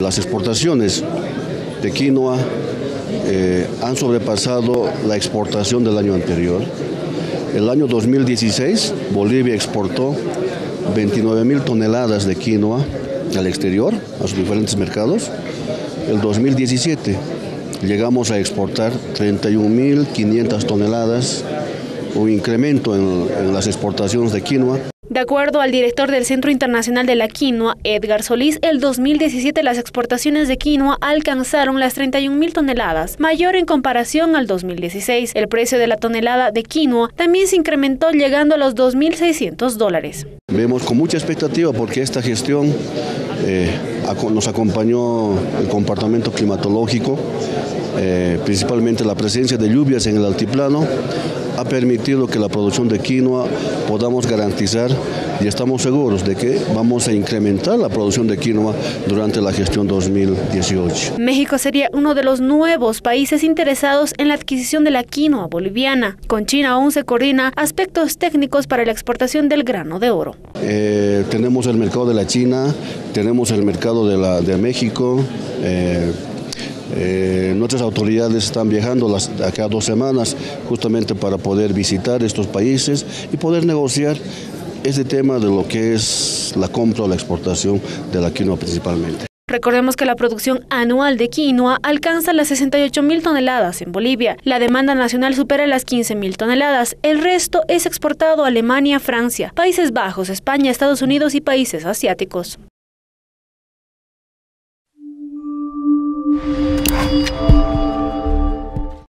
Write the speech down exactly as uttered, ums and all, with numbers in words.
Las exportaciones de quinoa eh, han sobrepasado la exportación del año anterior. El año dos mil dieciséis, Bolivia exportó veintinueve mil toneladas de quinoa al exterior, a sus diferentes mercados. El dos mil diecisiete llegamos a exportar treinta y un mil quinientas toneladas, un incremento en, en las exportaciones de quinoa. De acuerdo al director del Centro Internacional de la Quinoa, Edgar Solís, el dos mil diecisiete las exportaciones de quinoa alcanzaron las treinta y un mil toneladas, mayor en comparación al dos mil dieciséis. El precio de la tonelada de quinoa también se incrementó, llegando a los dos mil seiscientos dólares. Vemos con mucha expectativa porque esta gestión eh, nos acompañó el comportamiento climatológico, eh, principalmente la presencia de lluvias en el altiplano, ha permitido que la producción de quinoa podamos garantizar y estamos seguros de que vamos a incrementar la producción de quinoa durante la gestión dos mil dieciocho. México sería uno de los nuevos países interesados en la adquisición de la quinoa boliviana. Con China aún se coordina aspectos técnicos para la exportación del grano de oro. Eh, tenemos el mercado de la China, tenemos el mercado de, la, de México. Eh, Eh, nuestras autoridades están viajando las, acá dos semanas justamente para poder visitar estos países y poder negociar este tema de lo que es la compra o la exportación de la quinoa principalmente. Recordemos que la producción anual de quinoa alcanza las sesenta y ocho mil toneladas en Bolivia. La demanda nacional supera las quince mil toneladas. El resto es exportado a Alemania, Francia, Países Bajos, España, Estados Unidos y países asiáticos. Thank you.